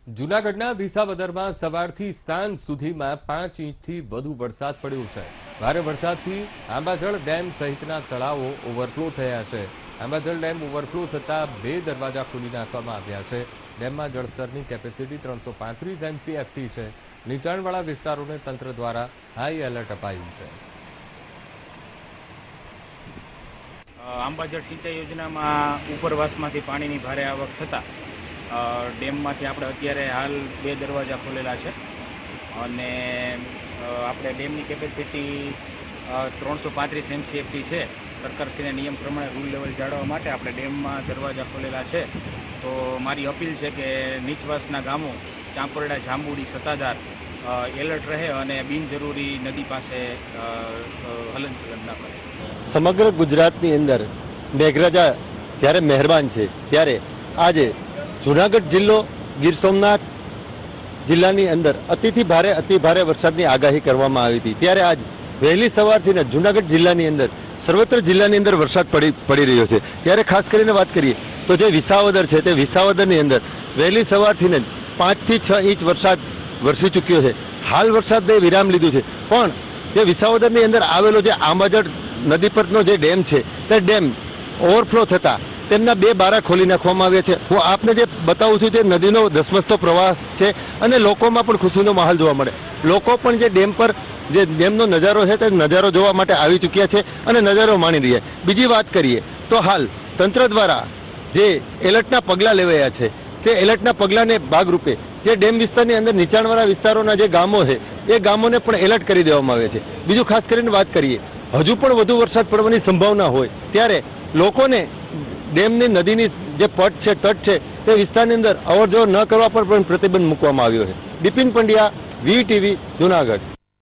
જૂનાગઢના વિસાવદરમાં સવારથી સાંજ સુધીમાં 5 ઇંચથી વધુ વરસાદ પડ્યો છે। ભારે વરસાદથી આંબાજળ ડેમ સહિતના તળાવો ઓવરફ્લો થયા છે। આંબાજળ ડેમ ઓવરફ્લો થતાં 2 દરવાજા ખોલી નાખવામાં આવ્યા છે। ડેમમાં જળસ્તરની કેપેસિટી 335 MCFT છે। નીચાણવાળા વિસ્તારોને તંત્ર દ્વારા હાઈ એલર્ટ અપાયું છે। આંબાજળ સિંચાઈ યોજનામાં ઉપરવાસમાંથી પાણીની ભારે આવક થતાં ડેમમાંથી આપણે અત્યારે હાલ 2 દરવાજા ખોલેલા છે અને આપણે ડેમની કેપેસિટી 335 MCFT છે। સરકારશ્રીના નિયમ પ્રમાણે રૂલ લેવલ જાળવવા માટે આપણે ડેમમાં દરવાજા ખોલેલા છે। તો મારી અપીલ છે કે નીચવાસના ગામો ચાંપરડા, જાંબુડી, સત્તાધાર એલર્ટ રહે અને બિનજરૂરી નદી પાસે હલનચલન ના કરે। સમગ્ર ગુજરાતની અંદર મેઘરાજા જ્યારે મહેરબાન છે ત્યારે આજે જૂનાગઢ જિલ્લો, ગીર સોમનાથ જિલ્લાની અંદર અતિ ભારે વરસાદની આગાહી કરવામાં આવી હતી। ત્યારે આજ વહેલી સવારથી જ જૂનાગઢ જિલ્લાની અંદર સર્વત્ર જિલ્લાની અંદર વરસાદ પડી રહ્યો છે। ત્યારે ખાસ કરીને વાત કરીએ તો જે વિસાવદર છે તે વિસાવદરની અંદર વહેલી સવારથી જ 5 થી 6 ઇંચ વરસાદ વરસી ચૂક્યો છે। હાલ વરસાદે વિરામ લીધું છે, પણ જે વિસાવદરની અંદર આવેલો જે આંબાજળ નદી પરનો જે ડેમ છે તે ડેમ ઓવરફ્લો થતા તેમના 2 બારા ખોલી નાખવામાં આવ્યા છે। હું આપને જે બતાવું છું તે નદીનો ધસમસતો પ્રવાહ છે અને લોકોમાં પણ ખુશીનો માહોલ જોવા મળે। લોકો પણ જે ડેમ પર જે ડેમનો નજારો છે તે નજારો જોવા માટે આવી ચૂક્યા છે અને નજારો માણી રહ્યા। બીજી વાત કરીએ તો હાલ તંત્ર દ્વારા જે એલર્ટના પગલાં લેવાયા છે તે એલર્ટના પગલાંને ભાગરૂપે જે ડેમ વિસ્તારની અંદર નીચાણવાળા વિસ્તારોના જે ગામો છે એ ગામોને પણ એલર્ટ કરી દેવામાં આવે છે। બીજું ખાસ કરીને વાત કરીએ, હજુ પણ વધુ વરસાદ પડવાની સંભાવના હોય ત્યારે લોકોને ડેમની નદીની જે પટ છે, તટ છે તે વિસ્તારની અંદર અવરજવર ન કરવા પર પણ પ્રતિબંધ મૂકવામાં આવ્યો છે। બિપિન પંડ્યા, VTV, જૂનાગઢ।